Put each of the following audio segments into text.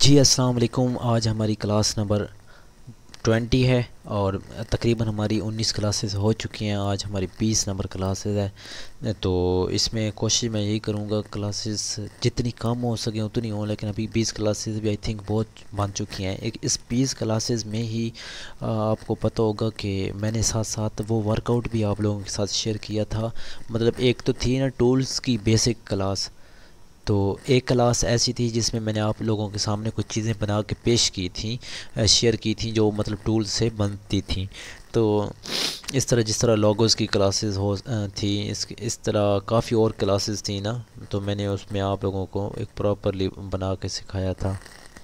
जी अस्सलाम वालेकुम। आज हमारी क्लास नंबर 20 है और तकरीबन हमारी 19 क्लासेस हो चुकी हैं। आज हमारी 20 नंबर क्लासेस है, तो इसमें कोशिश मैं यही करूँगा क्लासेस जितनी कम हो सके उतनी हो, लेकिन अभी 20 क्लासेस भी आई थिंक बहुत बन चुकी हैं। एक इस 20 क्लासेस में ही आपको पता होगा कि मैंने साथ साथ वो वर्कआउट भी आप लोगों के साथ शेयर किया था। मतलब एक तो थी ना टूल्स की बेसिक क्लास, तो एक क्लास ऐसी थी जिसमें मैंने आप लोगों के सामने कुछ चीज़ें बना के पेश की थी, शेयर की थी, जो मतलब टूल से बनती थी। तो इस तरह जिस तरह लोगोस की क्लासेस थी, इस तरह काफ़ी और क्लासेस थी ना, तो मैंने उसमें आप लोगों को एक प्रॉपरली बना के सिखाया था।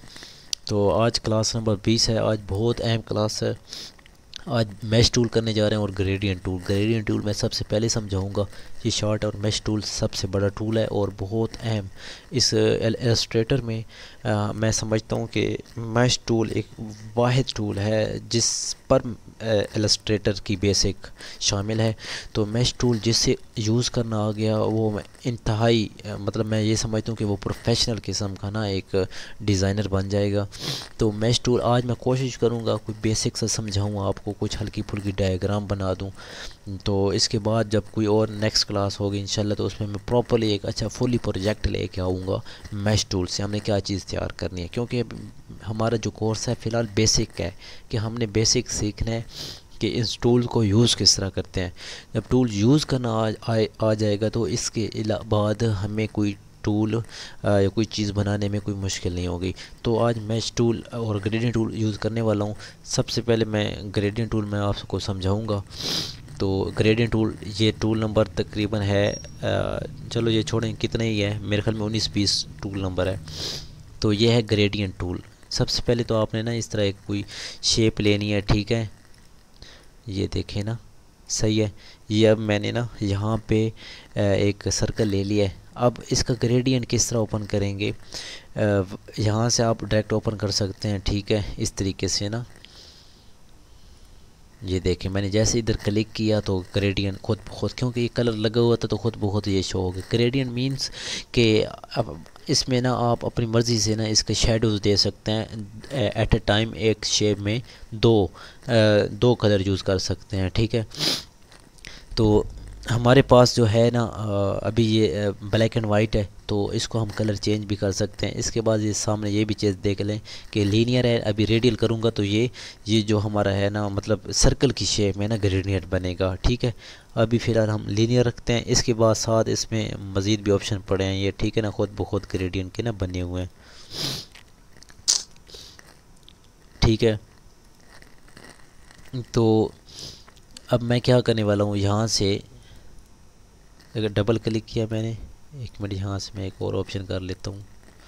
तो आज क्लास नंबर 20 है। आज बहुत अहम क्लास है। आज मैश टूल करने जा रहे हैं और ग्रेडियंट टूल मैं सबसे पहले समझाऊंगा। ये शॉर्ट और मैश टूल सबसे बड़ा टूल है और बहुत अहम इस इलस्ट्रेटर में। मैं समझता हूँ कि मैश टूल एक वाहिद टूल है जिस पर इलस्ट्रेटर की बेसिक शामिल है। तो मैश टूल जिससे यूज़ करना आ गया वो इंतहाई मतलब मैं ये समझता हूँ कि वो प्रोफेशनल किस्म का ना एक डिज़ाइनर बन जाएगा। तो मैश टूल आज मैं कोशिश करूँगा कोई बेसिक सा समझाऊँ आपको, कुछ हल्की फुल्की डायग्राम बना दूँ। तो इसके बाद जब कोई और नेक्स्ट क्लास होगी इंशाल्लाह, तो उसमें मैं प्रॉपरली एक अच्छा फुली प्रोजेक्ट लेके आऊँगा मैश टूल से हमने क्या चीज़ तैयार करनी है। क्योंकि हमारा जो कोर्स है फ़िलहाल बेसिक है कि हमने बेसिक सीखना है कि इस टूल को यूज़ किस तरह करते हैं। जब टूल यूज़ करना आ जाएगा तो इसके बाद हमें कोई टूल या कोई चीज़ बनाने में कोई मुश्किल नहीं होगी। तो आज मैश टूल और ग्रेडियंट टूल यूज़ करने वाला हूँ। सबसे पहले मैं ग्रेडियंट टूल मैं आपको समझाऊंगा। तो ग्रेडियंट टूल ये टूल नंबर तकरीबन है चलो ये छोड़ें कितने ही है, मेरे ख्याल में 19-20 टूल नंबर है। तो ये है ग्रेडियंट टूल। सबसे पहले तो आपने ना इस तरह एक कोई शेप लेनी है, ठीक है। ये देखें ना, सही है। ये अब मैंने ना यहाँ पे एक सर्कल ले लिया है। अब इसका ग्रेडियंट किस तरह ओपन करेंगे, यहाँ से आप डायरेक्ट ओपन कर सकते हैं, ठीक है, इस तरीके से ना। ये देखें मैंने जैसे इधर क्लिक किया तो ग्रेडियंट खुद ब खुद, क्योंकि ये कलर लगा हुआ था तो खुद ब खुद ये शो हो गया। ग्रेडियंट मींस कि अब इसमें ना आप अपनी मर्ज़ी से ना इसके शेडोज़ दे सकते हैं। एट अ टाइम एक शेप में दो कलर यूज़ कर सकते हैं, ठीक है। तो हमारे पास जो है ना अभी ये ब्लैक एंड वाइट है, तो इसको हम कलर चेंज भी कर सकते हैं। इसके बाद ये सामने ये भी चीज़ देख लें कि लीनियर है। अभी रेडियल करूँगा तो ये जो हमारा है ना मतलब सर्कल की शेप में ना ग्रेडियंट बनेगा, ठीक है। अभी फ़िलहाल हम लीनियर रखते हैं। इसके बाद साथ इसमें मज़ीद भी ऑप्शन पड़े हैं ये, ठीक है ना, खुद ब खुद ग्रेडियंट के ना बने हुए हैं, ठीक है। तो अब मैं क्या करने वाला हूँ, यहाँ से अगर डबल क्लिक किया मैंने, एक मिनट यहाँ से मैं एक और ऑप्शन कर लेता हूँ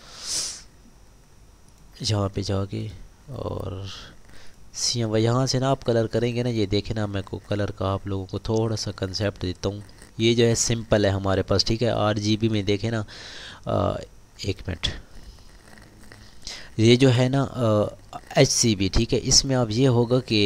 यहाँ पे जाके, और CMY यहाँ से ना आप कलर करेंगे ना। ये देखें ना, मैं को कलर का आप लोगों को थोड़ा सा कंसेप्ट देता हूँ। ये जो है सिंपल है हमारे पास, ठीक है। RGB में देखें ना, एक मिनट, ये जो है ना HCB, ठीक है। इसमें अब ये होगा कि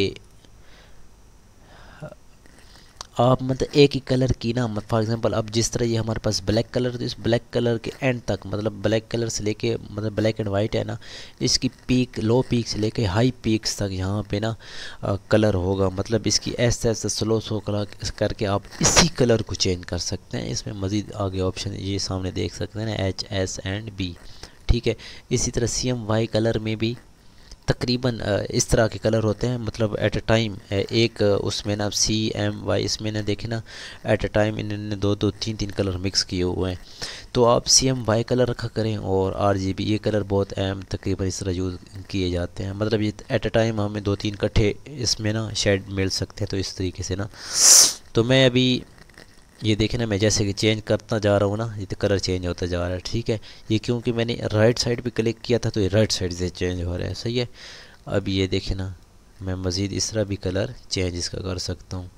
आप मतलब एक ही कलर की ना, फॉर एग्जांपल अब जिस तरह ये हमारे पास ब्लैक कलर, तो इस ब्लैक कलर के एंड तक, मतलब ब्लैक कलर से लेके मतलब ब्लैक एंड वाइट है ना, इसकी पीक लो पीक से लेके हाई पीक्स तक यहाँ पे ना कलर होगा। मतलब इसकी ऐसे ऐसे स्लो कलर करके आप इसी कलर को चेंज कर सकते हैं। इसमें मज़ीद आगे ऑप्शन ये सामने देख सकते हैं ना, HSB, ठीक है। इसी तरह CMY कलर में भी तकरीबन इस तरह के कलर होते हैं। मतलब एट अ टाइम एक उसमें ना CMY इसमें ना देखें ना, एट अ टाइम इन्होंने दो दो तीन तीन कलर मिक्स किए हुए हैं। तो आप CMY कलर रखा करें और RGB ये कलर बहुत अहम तकरीबन इस तरह यूज़ किए जाते हैं। मतलब ये एट अ टाइम हमें दो तीन इकट्ठे इसमें ना शेड मिल सकते हैं, तो इस तरीके से ना। तो मैं अभी ये देखें ना, मैं जैसे कि चेंज करता जा रहा हूँ ना, ये तो कलर चेंज होता जा रहा है, ठीक है। ये क्योंकि मैंने राइट साइड पे क्लिक किया था तो ये राइट साइड से चेंज हो रहा है, सही है। अब ये देखें ना, मैं मज़ीद इस तरह भी कलर चेंज इसका कर सकता हूँ।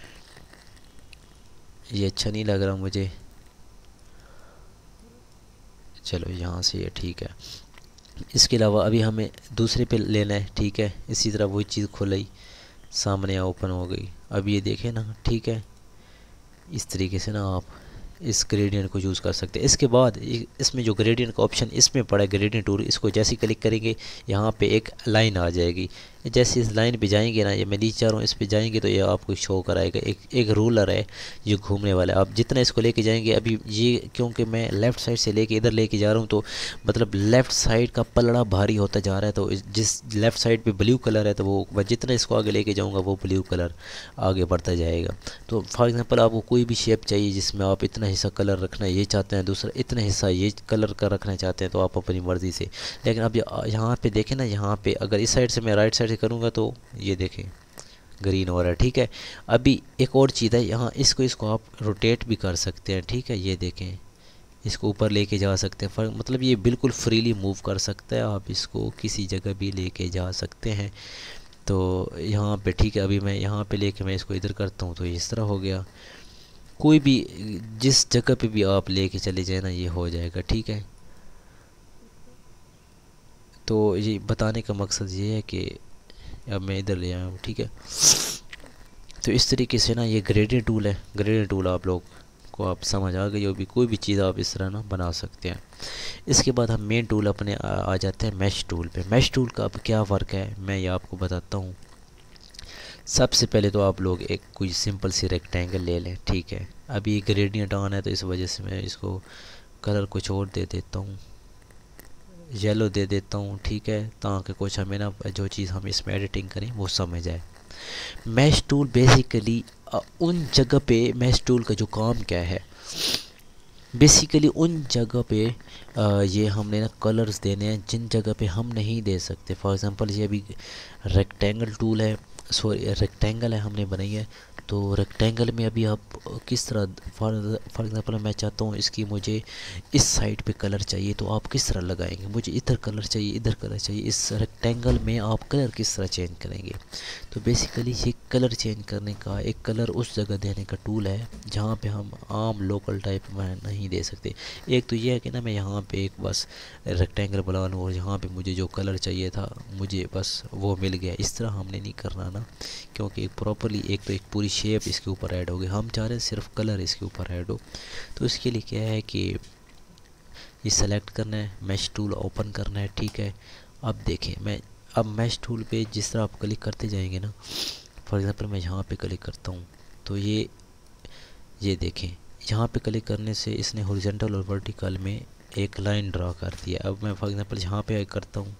ये अच्छा नहीं लग रहा मुझे, चलो यहाँ से ये ठीक है। इसके अलावा अभी हमें दूसरे पे लेना है, ठीक है। इसी तरह वही चीज़ खुली सामने ओपन हो गई। अब ये देखें ना, ठीक है, इस तरीके से ना आप इस ग्रेडियंट को यूज़ कर सकते हैं। इसके बाद इसमें जो ग्रेडियंट का ऑप्शन इसमें पड़ा है ग्रेडियंट टूल, इसको जैसे ही क्लिक करेंगे यहाँ पे एक लाइन आ जाएगी। जैसे इस लाइन पे जाएंगे ना, ये मैं नीचे चाह रहा हूँ, इस पे जाएंगे तो ये आपको शो कराएगा एक रूलर है जो घूमने वाला है। आप जितना इसको लेके जाएंगे, अभी ये क्योंकि मैं लेफ़्ट साइड से लेके इधर लेके जा रहा हूँ तो मतलब लेफ़्ट साइड का पलड़ा भारी होता जा रहा है। तो जिस लेफ़्ट साइड पे ब्लू कलर है तो वो मैं जितना इसको आगे लेके जाऊँगा वो ब्लू कलर आगे बढ़ता जाएगा। तो फॉर एग्ज़ाम्पल आपको कोई भी शेप चाहिए जिसमें आप इतना हिस्सा कलर रखना ये चाहते हैं, दूसरा इतना हिस्सा ये कलर का रखना चाहते हैं, तो आप अपनी मर्ज़ी से। लेकिन अब यहाँ पे देखें ना, यहाँ पे अगर इस साइड से मैं राइट साइड से करूँगा तो ये देखें ग्रीन हो रहा है। ठीक है, अभी एक और चीज़ है, यहाँ इसको आप रोटेट भी कर सकते हैं। ठीक है, ये देखें, इसको ऊपर लेके जा सकते हैं, मतलब ये बिल्कुल फ्रीली मूव कर सकता है, आप इसको किसी जगह भी लेके जा सकते हैं। तो यहाँ पे ठीक है, अभी मैं यहाँ पे लेके मैं इसको इधर करता हूँ तो इस तरह हो गया। कोई भी जिस जगह पे भी आप लेके चले जाए ना, ये हो जाएगा। ठीक है, तो ये बताने का मकसद ये है कि अब मैं इधर ले आया हूँ। ठीक है, तो इस तरीके से ना ये ग्रेडियंट टूल है। ग्रेडियंट टूल आप लोग को आप समझ आ गई होगी, कोई भी चीज़ आप इस तरह ना बना सकते हैं। इसके बाद हम मेन टूल अपने आ जाते हैं मैश टूल पे। मैश टूल का अब क्या फ़र्क है मैं ये आपको बताता हूँ। सबसे पहले तो आप लोग एक कोई सिंपल सी रेक्टेंगल ले लें। ठीक है, अभी ये ग्रेडियंट ऑन है तो इस वजह से मैं इसको कलर कुछ और दे देता हूँ, येलो दे देता हूँ। ठीक है, ताकि कुछ हमें ना जो चीज़ हम इसमें एडिटिंग करें वो समझ आए। मैश टूल बेसिकली उन जगह पे, मैश टूल का जो काम क्या है बेसिकली उन जगह पे ये हमने ना कलर्स देने हैं जिन जगह पे हम नहीं दे सकते। फॉर एग्ज़ाम्पल ये अभी रेक्टेंगल टूल है, सॉरी रेक्टेंगल है हमने बनाई है, तो रेक्टेंगल में अभी आप किस तरह, फॉर एग्ज़ाम्पल मैं चाहता हूँ इसकी मुझे इस साइड पे कलर चाहिए, तो आप किस तरह लगाएंगे, मुझे इधर कलर चाहिए, इधर कलर चाहिए, इस रेक्टेंगल में आप कलर किस तरह चेंज करेंगे। तो बेसिकली ये कलर चेंज करने का, एक कलर उस जगह देने का टूल है जहाँ पे हम आम लोकल टाइप में नहीं दे सकते। एक तो ये है कि ना मैं यहाँ पे एक बस रेक्टेंगल बना लूँ और यहाँ पे मुझे जो कलर चाहिए था मुझे बस वो मिल गया, इस तरह हमने नहीं करना ना, क्योंकि एक प्रॉपरली एक तो एक पूरी शेप इसके ऊपर ऐड होगी, हम चाह रहे हैं सिर्फ कलर इसके ऊपर ऐड हो। तो इसके लिए क्या है कि ये सेलेक्ट करना है, मैश टूल ओपन करना है। ठीक है, अब देखें मैं अब मैश टूल पे जिस तरह आप क्लिक करते जाएंगे ना, फॉर एग्ज़ाम्पल मैं यहाँ पे क्लिक करता हूँ तो ये देखें, यहाँ पे क्लिक करने से इसने हॉरिजॉन्टल और वर्टिकल में एक लाइन ड्रा कर दिया। अब मैं फॉर एग्ज़ाम्पल यहाँ पे करता हूँ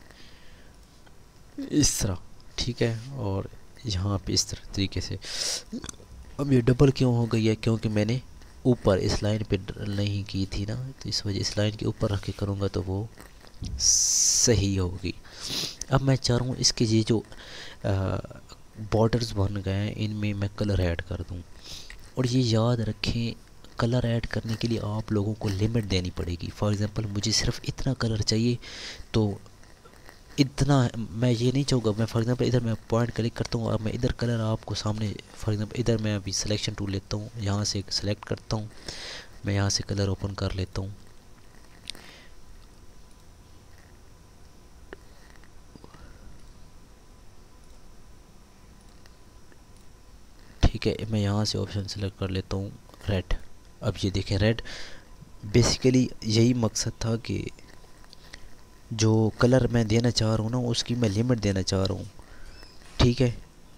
इस तरह। ठीक है, और यहाँ पे इस तरह तरीके से। अब ये डबल क्यों हो गई है, क्योंकि मैंने ऊपर इस लाइन पे नहीं की थी ना, तो इस वजह इस लाइन के ऊपर रख के करूँगा तो वो सही होगी। अब मैं चाह रहा हूँ इसके ये जो बॉर्डर्स बन गए हैं इनमें मैं कलर ऐड कर दूँ। और ये याद रखें, कलर ऐड करने के लिए आप लोगों को लिमिट देनी पड़ेगी। फॉर एग्ज़ाम्पल मुझे सिर्फ इतना कलर चाहिए तो इतना, मैं ये नहीं चाहूँगा, मैं फॉर एग्ज़ाम्पल इधर मैं पॉइंट क्लिक करता हूँ और मैं इधर कलर आपको सामने, फॉर एग्ज़ाम्पल इधर मैं अभी सिलेक्शन टूल लेता हूँ, यहाँ से सेलेक्ट करता हूँ, मैं यहाँ से कलर ओपन कर लेता हूँ। ठीक है, मैं यहाँ से ऑप्शन सेलेक्ट कर लेता हूँ रेड। अब ये देखें रेड, बेसिकली यही मकसद था कि जो कलर मैं देना चाह रहा हूँ ना उसकी मैं लिमिट देना चाह रहा हूँ। ठीक है,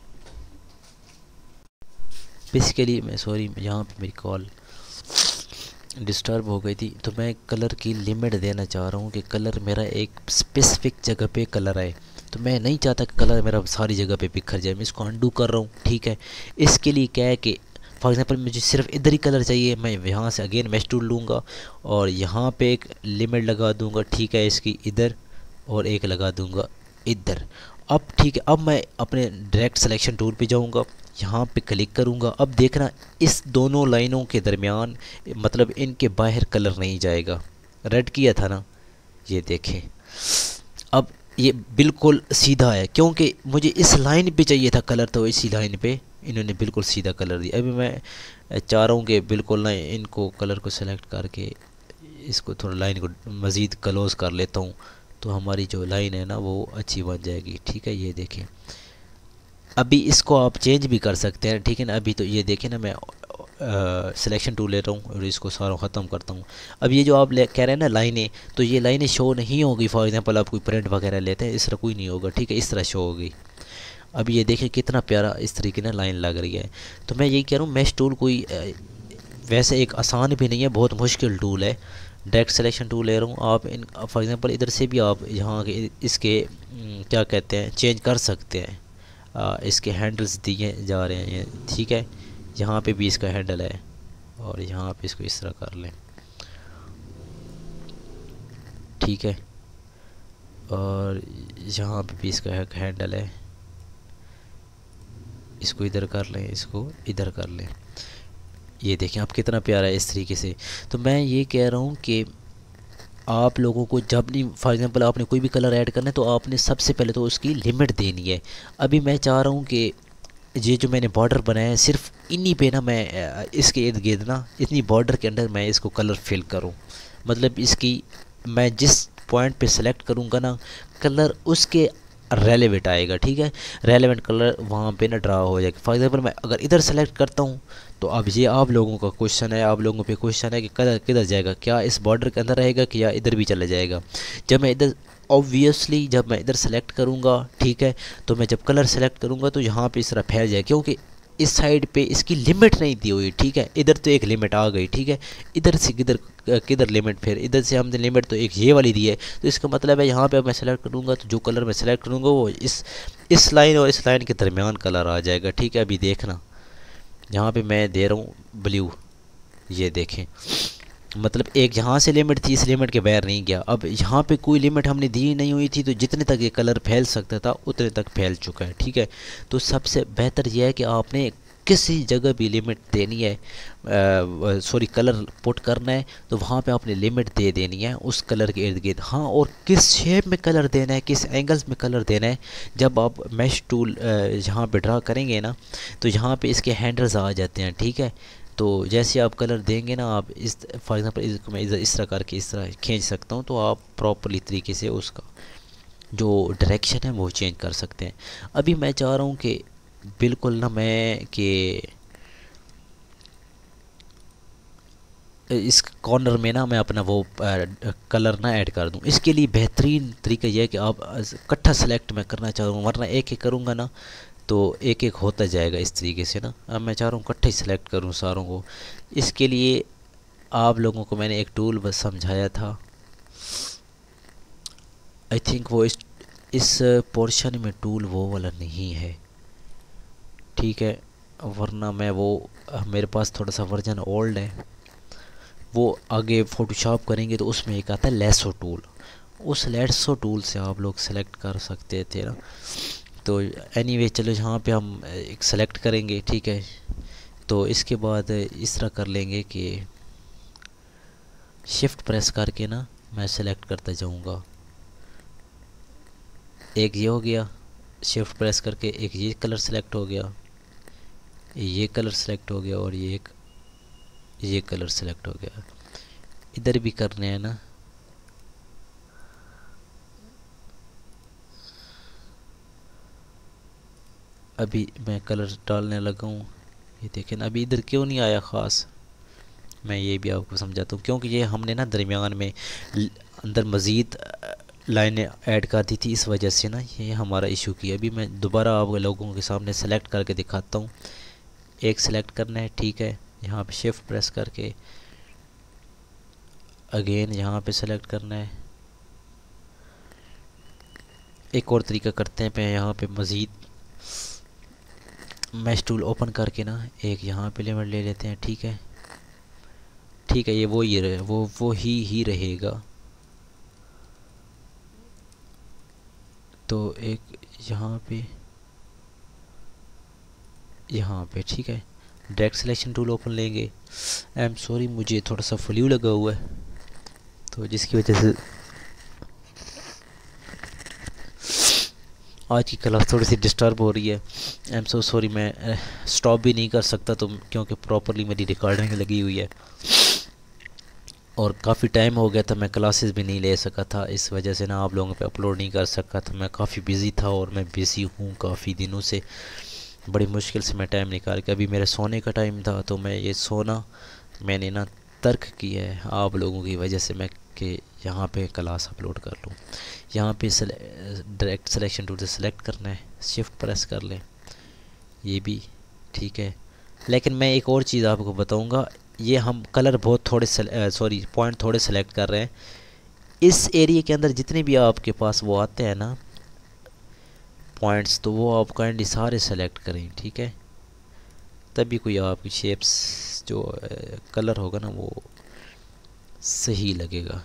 बेसिकली मैं सॉरी यहाँ पे मेरी कॉल डिस्टर्ब हो गई थी, तो मैं कलर की लिमिट देना चाह रहा हूँ कि कलर मेरा एक स्पेसिफिक जगह पे कलर आए। तो मैं नहीं चाहता कि कलर मेरा सारी जगह पे बिखर जाए, मैं इसको अंडू कर रहा हूँ। ठीक है, इसके लिए क्या है कि फॉर एग्ज़ाम्पल मुझे सिर्फ इधर ही कलर चाहिए, मैं यहाँ से अगेन मैश टूल लूँगा और यहाँ पे एक लिमिट लगा दूँगा। ठीक है, इसकी इधर, और एक लगा दूँगा इधर। अब ठीक है, अब मैं अपने डायरेक्ट सिलेक्शन टूल पे जाऊँगा, यहाँ पे क्लिक करूँगा। अब देखना इस दोनों लाइनों के दरमियान, मतलब इनके बाहर कलर नहीं जाएगा। रेड किया था ना, ये देखें अब ये बिल्कुल सीधा है, क्योंकि मुझे इस लाइन पे चाहिए था कलर, तो इसी लाइन पे इन्होंने बिल्कुल सीधा कलर दिया। अभी मैं चाह रहा हूँ कि बिल्कुल ना इनको कलर को सेलेक्ट करके इसको थोड़ा लाइन को मज़ीद क्लोज कर लेता हूँ, तो हमारी जो लाइन है ना वो अच्छी बन जाएगी। ठीक है, ये देखें, अभी इसको आप चेंज भी कर सकते हैं। ठीक है ना, अभी तो ये देखें ना, मैं सिलेक्शन टूल लेता हूँ और इसको सारा ख़त्म करता हूँ। अब ये जो आप कह रहे हैं ना लाइनें, तो ये लाइनें शो नहीं होगी। फॉर एग्जांपल आप कोई प्रिंट वगैरह लेते हैं, इस तरह कोई नहीं होगा, ठीक है, इस तरह शो होगी। अब ये देखें कितना प्यारा इस तरीके ना लाइन लग रही है। तो मैं यही कह रहा हूँ मैश टूल कोई वैसे एक आसान भी नहीं है, बहुत मुश्किल टूल है। डायरेक्ट सिलेक्शन टूल ले रहा हूँ, आप इन फॉर एग्जांपल इधर से भी आप यहाँ के इसके क्या कहते हैं चेंज कर सकते हैं। इसके हैंडल्स दिए जा रहे हैं ये, ठीक है, यहाँ पे भी इसका हैंडल है और यहाँ पे इसको इस तरह कर लें, ठीक है, और यहाँ पे भी इसका एक हैंडल है, इसको इधर कर लें, इसको इधर कर लें। ये देखें आप कितना प्यारा है इस तरीके से। तो मैं ये कह रहा हूँ कि आप लोगों को जब नहीं फॉर एग्जांपल आपने कोई भी कलर ऐड करना है तो आपने सबसे पहले तो उसकी लिमिट देनी है। अभी मैं चाह रहा हूँ कि ये जो मैंने बॉर्डर बनाया है सिर्फ इन्हीं पे ना मैं इसके इर्द गिर्द ना इतनी बॉर्डर के अंदर मैं इसको कलर फिल करूँ। मतलब इसकी मैं जिस पॉइंट पे सेलेक्ट करूँगा ना कलर उसके रेलेवेंट आएगा, ठीक है, रेलेवेंट कलर वहाँ पे ना ड्रा हो जाएगा। फॉर एग्जांपल मैं अगर इधर सेलेक्ट करता हूँ तो अब ये आप लोगों का क्वेश्चन है, आप लोगों पे क्वेश्चन है कि कलर किधर जाएगा, क्या इस बॉर्डर के अंदर रहेगा कि या इधर भी चला जाएगा। जब मैं इधर ऑब्वियसली जब मैं इधर सेलेक्ट करूँगा, ठीक है, तो मैं जब कलर सेलेक्ट करूँगा तो यहाँ पे इस तरह फैल जाए, क्योंकि इस साइड पे इसकी लिमिट नहीं दी हुई, ठीक है। इधर तो एक लिमिट आ गई, ठीक है, इधर से किधर किधर लिमिट, फिर इधर से हमने लिमिट तो एक ये वाली दी है। तो इसका मतलब है यहाँ पे मैं सेलेक्ट करूँगा तो जो कलर मैं सेलेक्ट करूँगा वो इस लाइन और इस लाइन के दरमियान कलर आ जाएगा, ठीक है। अभी देखना यहाँ पे मैं दे रहा हूँ ब्लू, ये देखें, मतलब एक यहाँ से लिमिट थी, इस लिमिट के बाहर नहीं गया। अब यहाँ पे कोई लिमिट हमने दी नहीं हुई थी तो जितने तक ये कलर फैल सकता था उतने तक फैल चुका है, ठीक है। तो सबसे बेहतर यह है कि आपने किसी जगह भी लिमिट देनी है, सॉरी कलर पुट करना है तो वहाँ पे आपने लिमिट दे देनी है उस कलर के इर्द गिर्द। हाँ, और किस शेप में कलर देना है, किस एंगल्स में कलर देना है, जब आप मैश टूल यहाँ पे ड्रा करेंगे ना तो यहाँ पे इसके हैंडल्स आ जाते हैं, ठीक है। तो जैसे आप कलर देंगे ना, आप इस फॉर एग्जांपल इसको मैं इस तरह करके इस तरह खींच सकता हूँ तो आप प्रॉपरली तरीके से उसका जो डायरेक्शन है वो चेंज कर सकते हैं। अभी मैं चाह रहा हूँ कि बिल्कुल ना मैं कि इस कॉर्नर में ना मैं अपना वो कलर ना ऐड कर दूं। इसके लिए बेहतरीन तरीका यह है कि आप इकट्ठा सेलेक्ट मैं करना चाह रहा हूँ, वरना एक एक करूँगा ना तो एक एक होता जाएगा इस तरीके से ना। अब मैं चाह रहा हूँ इकट्ठे सेलेक्ट करूँ सारों को। इसके लिए आप लोगों को मैंने एक टूल बस समझाया था, आई थिंक वो इस पोर्शन में टूल वो वाला नहीं है, ठीक है, वरना मैं वो मेरे पास थोड़ा सा वर्जन ओल्ड है। वो आगे फ़ोटोशॉप करेंगे तो उसमें एक आता है लेसो टूल, उस लेसो टूल से आप लोग सेलेक्ट कर सकते थे ना। तो एनीवे चलो यहाँ पे हम एक सेलेक्ट करेंगे, ठीक है। तो इसके बाद इस तरह कर लेंगे कि शिफ्ट प्रेस करके ना मैं सेलेक्ट करता जाऊँगा। एक ये हो गया, शिफ्ट प्रेस करके एक ये कलर सेलेक्ट हो गया, ये कलर सेलेक्ट हो गया और ये कलर सेलेक्ट हो गया। इधर भी करने हैं ना, अभी मैं कलर डालने लगा हूँ। ये देखें ना, अभी इधर क्यों नहीं आया ख़ास, मैं ये भी आपको समझाता हूँ। क्योंकि ये हमने ना दरमियान में अंदर मज़ीद लाइनें ऐड कर दी थी, इस वजह से ना ये हमारा इशू किया। अभी मैं दोबारा आप लोगों के सामने सेलेक्ट करके दिखाता हूँ। एक सेलेक्ट करना है, ठीक है, यहाँ पे शिफ्ट प्रेस करके अगेन यहाँ पे सेलेक्ट करना है। एक और तरीका करते हैं, मैं यहाँ पे मज़ीद मैश टूल ओपन करके ना एक यहाँ पे लिमिट ले लेते हैं, ठीक है, ठीक है। ये वो ही रहे, वो ही रहेगा। तो एक यहाँ पे ठीक है, डायरेक्ट सिलेक्शन टूल ओपन लेंगे। आई एम सॉरी, मुझे थोड़ा सा फ्लू लगा हुआ है तो जिसकी वजह से आज की क्लास थोड़ी सी डिस्टर्ब हो रही है। आई एम सो सॉरी, मैं स्टॉप भी नहीं कर सकता तो क्योंकि प्रॉपरली मेरी रिकॉर्डिंग लगी हुई है और काफ़ी टाइम हो गया था, मैं क्लासेस भी नहीं ले सका था, इस वजह से ना आप लोगों पे अपलोड नहीं कर सका था। मैं काफ़ी बिज़ी था और मैं बिज़ी हूँ काफ़ी दिनों से। बड़ी मुश्किल से मैं टाइम निकाल के, अभी मेरे सोने का टाइम था तो मैं ये सोना मैंने ना तर्क किया है आप लोगों की वजह से, मैं कि यहाँ पे क्लास अपलोड कर लूँ। यहाँ पे डायरेक्ट सिलेक्शन टूल से सिलेक्ट करना है, शिफ्ट प्रेस कर लें, ये भी ठीक है। लेकिन मैं एक और चीज़ आपको बताऊँगा, ये हम कलर बहुत थोड़े सॉरी पॉइंट थोड़े सेलेक्ट कर रहे हैं। इस एरिया के अंदर जितने भी आपके पास वो आते हैं ना पॉइंट्स, तो वो आप काइंडली सारे सेलेक्ट करें, ठीक है। तभी कोई आपकी शेप्स जो कलर होगा ना वो सही लगेगा।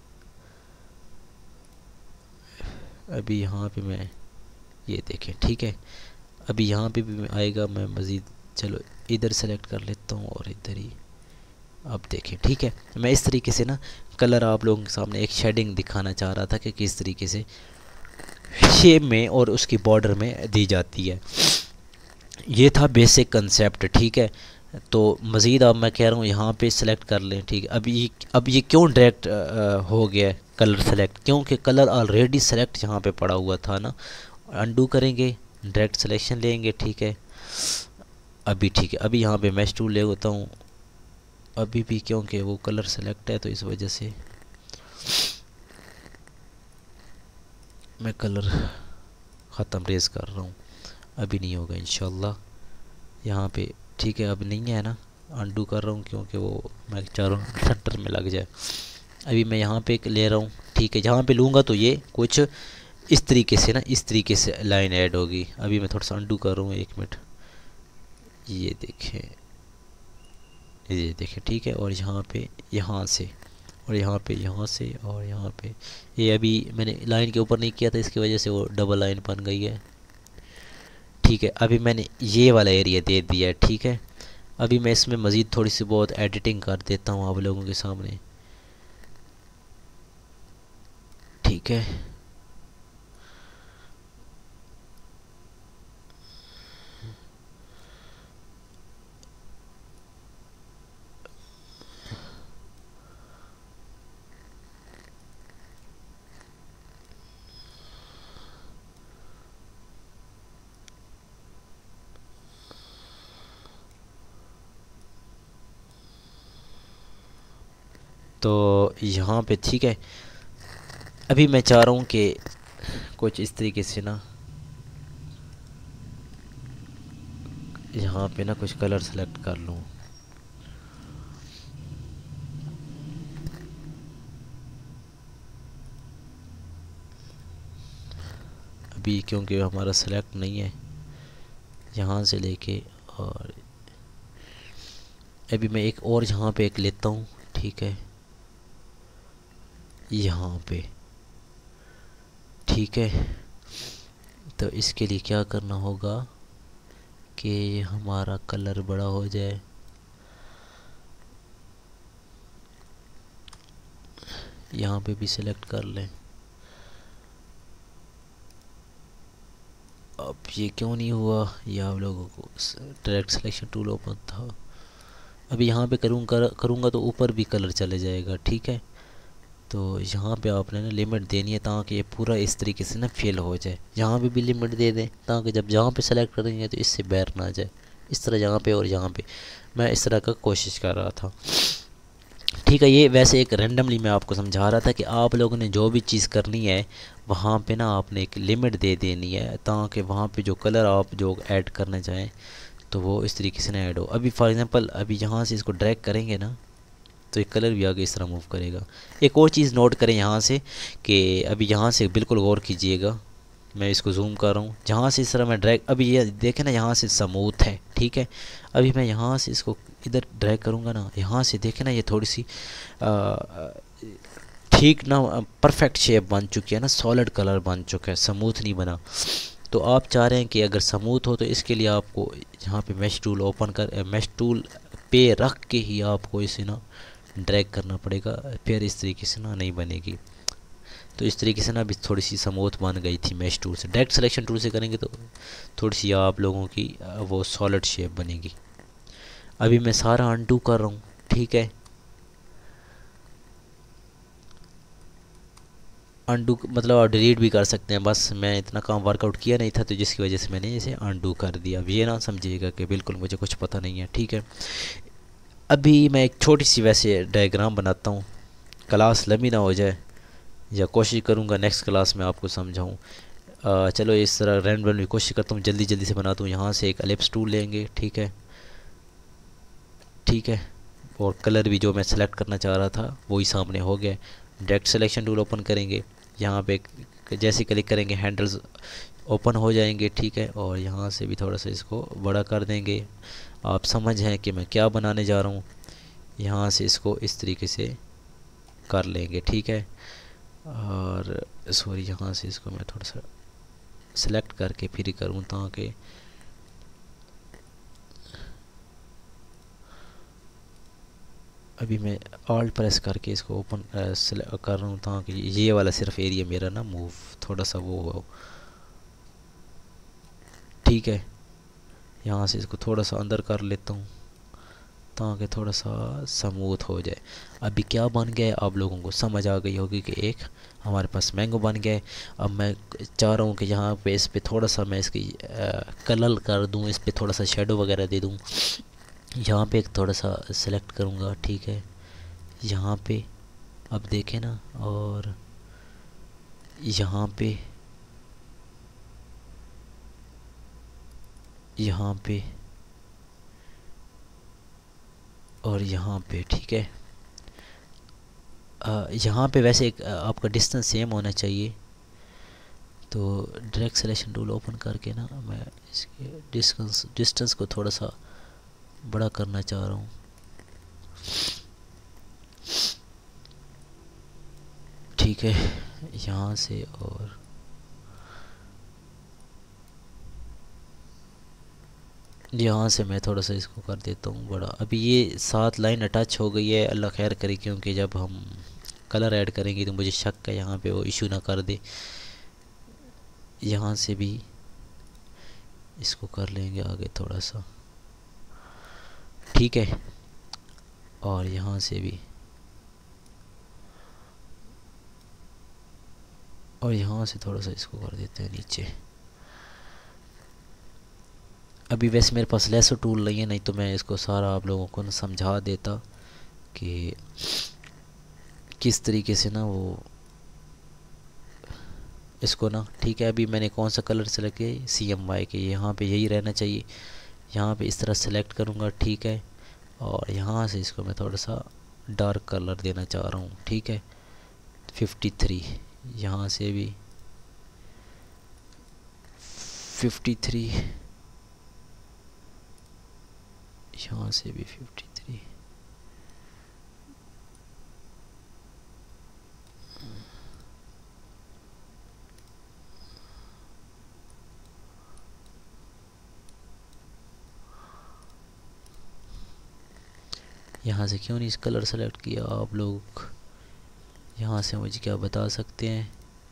अभी यहाँ पे मैं ये देखें, ठीक है। अभी यहाँ पे भी आएगा, मैं मज़ीद चलो इधर सेलेक्ट कर लेता हूँ और इधर ही, अब देखें, ठीक है। मैं इस तरीके से ना कलर आप लोगों के सामने एक शेडिंग दिखाना चाह रहा था कि किस तरीके से शेप में और उसकी बॉर्डर में दी जाती है। ये था बेसिक कंसेप्ट, ठीक है। तो मज़ीद अब मैं कह रहा हूँ यहाँ पे सिलेक्ट कर लें, ठीक है। अब ये क्यों डायरेक्ट हो गया है कलर सेलेक्ट, क्योंकि कलर ऑलरेडी सेलेक्ट यहाँ पे पड़ा हुआ था ना। अंडू करेंगे, डायरेक्ट सिलेक्शन लेंगे, ठीक है। अभी ठीक है, अभी यहाँ पे मैश टूल ले होता हूँ, अभी भी क्योंकि वो कलर सेलेक्ट है तो इस वजह से मैं कलर ख़त्म रेज कर रहा हूँ। अभी नहीं होगा इंशाल्लाह यहाँ पे, ठीक है। अब नहीं है ना, अंडू कर रहा हूँ क्योंकि वो मैं चाह रहा हूँ सेंटर में लग जाए। अभी मैं यहाँ पे ले रहा हूँ, ठीक है। जहाँ पे लूँगा तो ये कुछ इस तरीके से ना, इस तरीके से लाइन ऐड होगी। अभी मैं थोड़ा सा अंडू कर रहा हूँ, 1 मिनट, ये देखें, ठीक है। और यहाँ पे यहाँ से, और यहाँ पे यहाँ से, और यहाँ पे ये अभी मैंने लाइन के ऊपर नहीं किया था, इसकी वजह से वो डबल लाइन बन गई है, ठीक है। अभी मैंने ये वाला एरिया दे दिया है, ठीक है। अभी मैं इसमें मज़ीद थोड़ी सी बहुत एडिटिंग कर देता हूँ आप लोगों के सामने, ठीक है। तो यहाँ पे ठीक है। अभी मैं चाह रहा हूँ कि कुछ इस तरीके से ना यहाँ पे ना कुछ कलर सेलेक्ट कर लूँ। अभी क्योंकि हमारा सेलेक्ट नहीं है, यहाँ से लेके, और अभी मैं एक और यहाँ पे एक लेता हूँ, ठीक है, यहाँ पे, ठीक है। तो इसके लिए क्या करना होगा कि हमारा कलर बड़ा हो जाए, यहाँ पे भी सिलेक्ट कर लें। अब ये क्यों नहीं हुआ, ये आप लोगों को डायरेक्ट सिलेक्शन टूल ओपन था। अभी यहाँ पे करूँगा तो ऊपर भी कलर चले जाएगा, ठीक है। तो यहाँ पे आपने ना लिमिट देनी है ताकि ये पूरा इस तरीके से ना फिल हो जाए। यहाँ पे भी लिमिट दे दें ताकि जब जहाँ पे सेलेक्ट करेंगे तो इससे बाहर ना जाए। इस तरह यहाँ पे और यहाँ पे मैं इस तरह का कोशिश कर रहा था, ठीक है। ये वैसे एक रैंडमली मैं आपको समझा रहा था कि आप लोगों ने जो भी चीज़ करनी है वहाँ पे ना आपने एक लिमिट दे देनी है ताकि वहाँ पे जो कलर आप जो ऐड करना चाहें तो वो इस तरीके से ना ऐड हो। अभी फॉर एग्ज़ाम्पल अभी यहाँ से इसको ड्रैग करेंगे ना तो एक कलर भी आगे इस तरह मूव करेगा। एक और चीज़ नोट करें यहाँ से कि अभी यहाँ से बिल्कुल गौर कीजिएगा, मैं इसको जूम कर रहा हूँ, जहाँ से इस तरह मैं ड्रैग, अभी ये देखें ना यहाँ से स्मूथ है, ठीक है। अभी मैं यहाँ से इसको इधर ड्रैग करूँगा ना, यहाँ से देखें ना ये थोड़ी सी ठीक ना परफेक्ट शेप बन चुकी है ना, सॉलिड कलर बन चुका है, स्मूथ नहीं बना। तो आप चाह रहे हैं कि अगर स्मूथ हो तो इसके लिए आपको यहाँ पे मैश टूल ओपन कर, मैश टूल पे रख के ही आपको इसे ना ड्रैग करना पड़ेगा, फिर इस तरीके से ना नहीं बनेगी। तो इस तरीके से ना अभी थोड़ी सी स्मूथ बन गई थी मैश टूल से। डायरेक्ट सिलेक्शन टूल से करेंगे तो थोड़ी सी आप लोगों की वो सॉलिड शेप बनेगी। अभी मैं सारा अनडू कर रहा हूँ, ठीक है। अनडू मतलब आप डिलीट भी कर सकते हैं, बस मैं इतना काम वर्कआउट किया नहीं था तो जिसकी वजह से मैंने इसे अनडू कर दिया। अब ये ना समझिएगा कि बिल्कुल मुझे कुछ पता नहीं है, ठीक है। अभी मैं एक छोटी सी वैसे डायग्राम बनाता हूँ, क्लास लंबी ना हो जाए, या कोशिश करूँगा नेक्स्ट क्लास में आपको समझाऊँ। चलो इस तरह रैंडमली कोशिश करता हूँ, जल्दी जल्दी से बनाता हूँ। यहाँ से एक एलिप्स टूल लेंगे, ठीक है, ठीक है। और कलर भी जो मैं सेलेक्ट करना चाह रहा था वही सामने हो गया। डायरेक्ट सिलेक्शन टूल ओपन करेंगे, यहाँ पे जैसे क्लिक करेंगे हैंडल्स ओपन हो जाएंगे, ठीक है। और यहाँ से भी थोड़ा सा इसको बड़ा कर देंगे। आप समझ हैं कि मैं क्या बनाने जा रहा हूँ। यहाँ से इसको इस तरीके से कर लेंगे, ठीक है। और सॉरी, यहाँ से इसको मैं थोड़ा सा सेलेक्ट करके फिर करूँ ताकि अभी मैं ऑल्ट प्रेस करके इसको ओपन कर रहा हूँ ताकि ये वाला सिर्फ एरिया मेरा ना मूव थोड़ा सा वो हो, ठीक है। यहाँ से इसको थोड़ा सा अंदर कर लेता हूँ ताकि थोड़ा सा स्मूथ हो जाए। अभी क्या बन गया है आप लोगों को समझ आ गई होगी कि एक हमारे पास मैंगो बन गया है। अब मैं चाह रहा हूँ कि यहाँ पे इस पे थोड़ा सा मैं इसकी कलर कर दूँ, इस पे थोड़ा सा शेडो वगैरह दे दूँ। यहाँ पे एक थोड़ा सा सेलेक्ट करूँगा, ठीक है। यहाँ पे अब देखें ना, और यहाँ पे, यहाँ पे और यहाँ पे, ठीक है। यहाँ पे वैसे एक आपका डिस्टेंस सेम होना चाहिए, तो डायरेक्ट सिलेक्शन टूल ओपन करके ना मैं इसके डिस्टेंस को थोड़ा सा बड़ा करना चाह रहा हूँ। ठीक है, यहाँ से और यहाँ से मैं थोड़ा सा इसको कर देता हूँ बड़ा। अभी ये 7 लाइन अटैच हो गई है, अल्लाह खैर करे, क्योंकि जब हम कलर ऐड करेंगे तो मुझे शक है यहाँ पे वो इशू ना कर दे। यहाँ से भी इसको कर लेंगे आगे थोड़ा सा, ठीक है। और यहाँ से भी, और यहाँ से थोड़ा सा इसको कर देते हैं नीचे। अभी वैसे मेरे पास लेसो टूल नहीं है, नहीं तो मैं इसको सारा आप लोगों को ना समझा देता कि किस तरीके से ना वो इसको ना, ठीक है। अभी मैंने कौन सा कलर सेलेक्ट किया, CMY के, यहाँ पे यही रहना चाहिए। यहाँ पे इस तरह सेलेक्ट करूँगा, ठीक है। और यहाँ से इसको मैं थोड़ा सा डार्क कलर देना चाह रहा हूँ, ठीक है। 53, यहाँ से भी 53, यहाँ से भी 53। यहाँ से क्यों नहीं इस कलर सेलेक्ट किया आप लोग, यहाँ से मुझे क्या बता सकते हैं,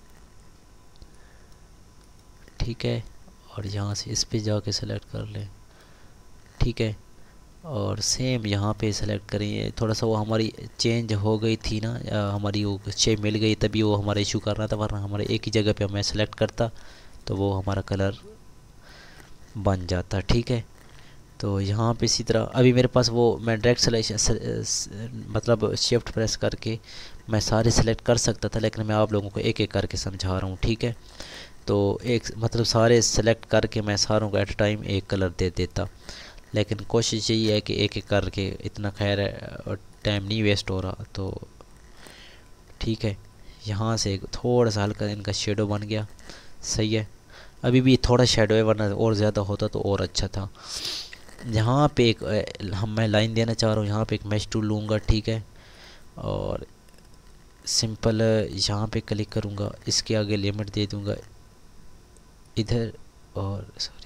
ठीक है। और यहाँ से इस पे जाके सेलेक्ट कर लें, ठीक है। और सेम यहाँ पे सेलेक्ट करें, थोड़ा सा वो हमारी चेंज हो गई थी ना, हमारी वो शेप मिल गई तभी वो हमारा इशू कर रहा था, वरना हमारे एक ही जगह पे मैं सेलेक्ट करता तो वो हमारा कलर बन जाता, ठीक है। तो यहाँ पे इसी तरह अभी मेरे पास वो मैं डायरेक्ट सिलेक्शन मतलब शिफ्ट प्रेस करके मैं सारे सिलेक्ट कर सकता था, लेकिन मैं आप लोगों को एक एक करके समझा रहा हूँ, ठीक है। तो एक मतलब सारे सेलेक्ट करके मैं सारों को एट टाइम एक कलर दे देता, लेकिन कोशिश यही है कि एक एक करके, इतना खैर टाइम नहीं वेस्ट हो रहा, तो ठीक है। यहाँ से थोड़ा सा हल्का इनका शेडो बन गया, सही है। अभी भी थोड़ा शेडो है, वरना और ज़्यादा होता तो और अच्छा था। यहाँ पे एक मैं लाइन देना चाह रहा हूँ, यहाँ पे एक मैश टूल लूँगा, ठीक है। और सिंपल यहाँ पे क्लिक करूँगा, इसके आगे लिमिट दे दूँगा इधर, और सॉरी,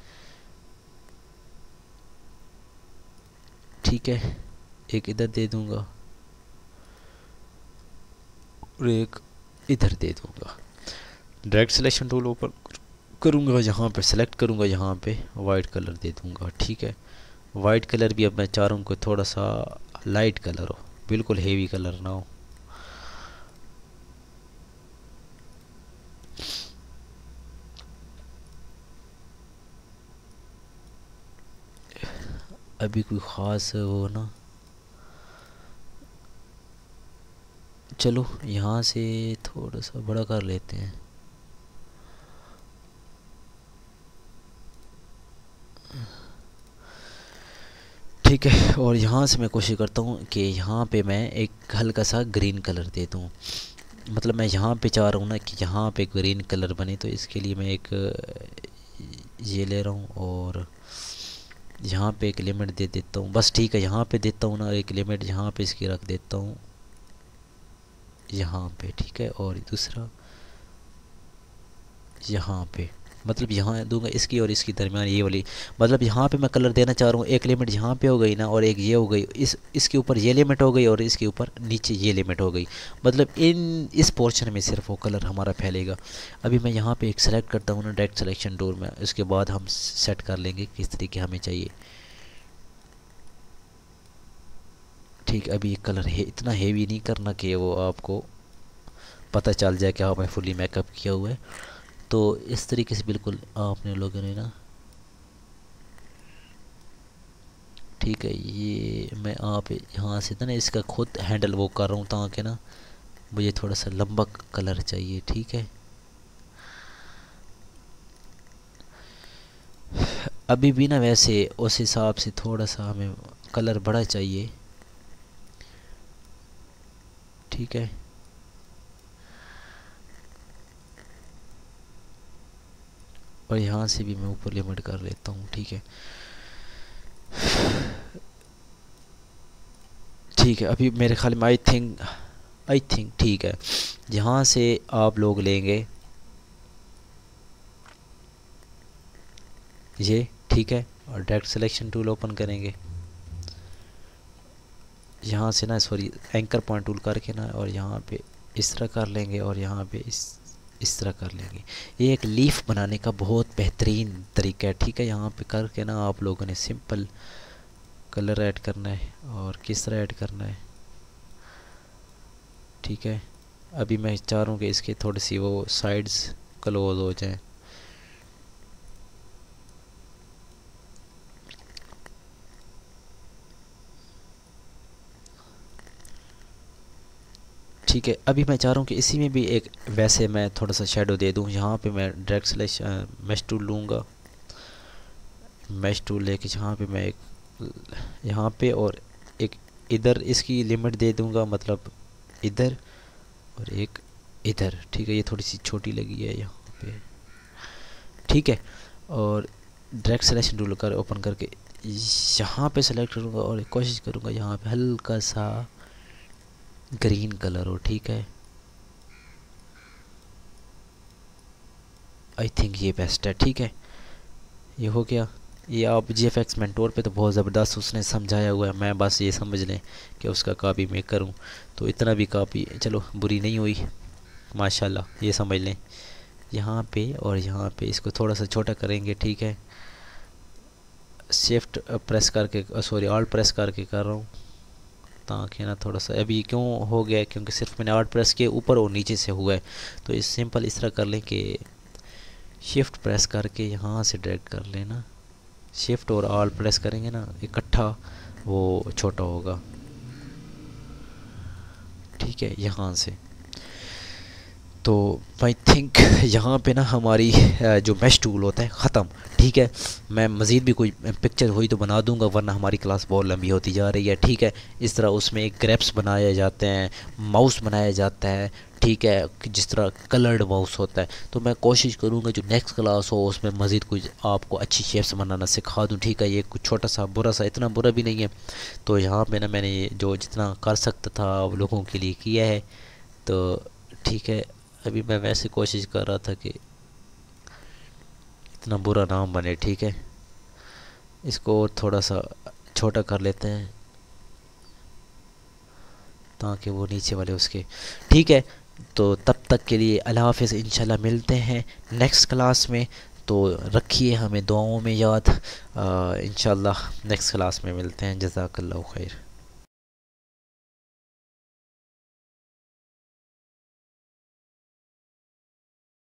ठीक है, एक इधर दे दूँगा और एक इधर दे दूँगा। डायरेक्ट सिलेक्शन टूल ओपन करूँगा, यहाँ पे सेलेक्ट करूँगा, यहाँ पे वाइट कलर दे दूँगा, ठीक है। वाइट कलर भी अब मैं चाह रहा हूँ कि थोड़ा सा लाइट कलर हो, बिल्कुल हेवी कलर ना हो। अभी कोई ख़ास वो ना, चलो यहाँ से थोड़ा सा बड़ा कर लेते हैं। ठीक है, और यहाँ से मैं कोशिश करता हूँ कि यहाँ पे मैं एक हल्का सा ग्रीन कलर दे दूँ। मतलब मैं यहाँ पे चाह रहा हूँ ना कि यहाँ पे ग्रीन कलर बने, तो इसके लिए मैं एक ये ले रहा हूँ और यहाँ पे एक लिमिट दे देता हूँ। बस ठीक है, यहाँ पे देता हूँ ना एक लिमिट, यहाँ पे इसकी रख देता हूँ यहाँ पे। ठीक है, और दूसरा यहाँ पे, मतलब यहाँ दूंगा इसकी और इसकी दरमियान ये वाली। मतलब यहाँ पे मैं कलर देना चाह रहा हूँ, एक लिमिट यहाँ पे हो गई ना, और एक ये हो गई, इसके ऊपर ये लिमिट हो गई और इसके ऊपर नीचे ये लिमिट हो गई। मतलब इस पोर्शन में सिर्फ वो कलर हमारा फैलेगा। अभी मैं यहाँ पे एक सेलेक्ट करता हूँ ना डायरेक्ट सिलेक्शन टूल में, उसके बाद हम सेट कर लेंगे किस तरीके हमें चाहिए। ठीक, अभी ये कलर है इतना हेवी नहीं करना कि वो आपको पता चल जाए कि आपने फुली मेकअप किया हुआ है। तो इस तरीके से बिल्कुल आपने लोगों ने ना, ठीक है, ये मैं आप यहाँ से ना इसका खुद हैंडल वो कर रहा हूँ ताकि ना मुझे थोड़ा सा लंबा कलर चाहिए। ठीक है, अभी भी ना वैसे उस हिसाब से थोड़ा सा हमें कलर बड़ा चाहिए। ठीक है, और यहाँ से भी मैं ऊपर लिमिट कर लेता हूँ। ठीक है, ठीक है, अभी मेरे ख्याल में आई थिंक ठीक है। यहाँ से आप लोग लेंगे ये, ठीक है, और डायरेक्ट सिलेक्शन टूल ओपन करेंगे यहाँ से ना, सॉरी एंकर पॉइंट टूल करके ना, और यहाँ पे इस तरह कर लेंगे और यहाँ पे इस तरह कर लेंगे। ये एक लीफ बनाने का बहुत बेहतरीन तरीका है। ठीक है, यहाँ पे करके ना आप लोगों ने सिंपल कलर ऐड करना है और किस तरह ऐड करना है। ठीक है, अभी मैं चाह रहा हूँ कि इसके थोड़ी सी वो साइड्स क्लोज हो जाएं। ठीक है, अभी मैं चाह रहा हूँ कि इसी में भी एक वैसे मैं थोड़ा सा शेडो दे दूँ। यहाँ पे मैं डायरेक्ट सिलेक्शन मैश टूल लूँगा, मैश टूल लेके यहाँ पे मैं एक यहाँ पे और एक इधर इसकी लिमिट दे दूँगा, मतलब इधर और एक इधर। ठीक है, ये थोड़ी सी छोटी लगी है यहाँ पे। ठीक है, और डायरेक्ट सिलेक्शन टूल कर ओपन करके यहाँ पे सेलेक्ट करूँगा और कोशिश करूँगा यहाँ पे हल्का सा ग्रीन कलर हो। ठीक है, आई थिंक ये बेस्ट है। ठीक है, ये हो गया। ये आप GFX मेंटोर पे तो बहुत ज़बरदस्त उसने समझाया हुआ है, मैं बस ये समझ लें कि उसका कॉपी मैं करूँ तो इतना भी कॉपी चलो बुरी नहीं हुई माशाल्लाह, ये समझ लें। यहाँ पे और यहाँ पे इसको थोड़ा सा छोटा करेंगे। ठीक है, शिफ्ट प्रेस करके, सॉरी ऑल्ट प्रेस करके कर रहा हूँ ताकि ना थोड़ा सा, अभी क्यों हो गया है क्योंकि सिर्फ मैंने ऑल्ट प्रेस किया ऊपर और नीचे से हुआ है। तो इस सिंपल इस तरह कर लें कि शिफ्ट प्रेस करके यहाँ से ड्रैग कर लेना, शिफ्ट और ऑल प्रेस करेंगे ना इकट्ठा वो छोटा होगा। ठीक है, यहाँ से तो आई थिंक यहाँ पे ना हमारी जो मैश टूल होता है ख़त्म। ठीक है, मैं मज़ीद भी कोई पिक्चर हुई तो बना दूंगा, वरना हमारी क्लास बहुत लंबी होती जा रही है। ठीक है, इस तरह उसमें एक ग्रैप्स बनाए जाते हैं, माउस बनाया जाता है। ठीक है, जिस तरह कलर्ड माउस होता है। तो मैं कोशिश करूँगा जो नेक्स्ट क्लास हो उसमें मज़ीद कुछ आपको अच्छी शेप्स बनाना सिखा दूँ। ठीक है, ये कुछ छोटा सा बुरा सा, इतना बुरा भी नहीं है। तो यहाँ पे ना मैंने जो जितना कर सकता था आप लोगों के लिए किया है। तो ठीक है, अभी मैं वैसे कोशिश कर रहा था कि इतना बुरा ना बने। ठीक है, इसको थोड़ा सा छोटा कर लेते हैं ताकि वो नीचे वाले उसके। ठीक है, तो तब तक के लिए अल्लाह हाफ़िज़, इंशाल्लाह मिलते हैं नेक्स्ट क्लास में। तो रखिए हमें दुआओं में याद, इंशाल्लाह नेक्स्ट क्लास में मिलते हैं। जज़ाकल्लाहु खैर।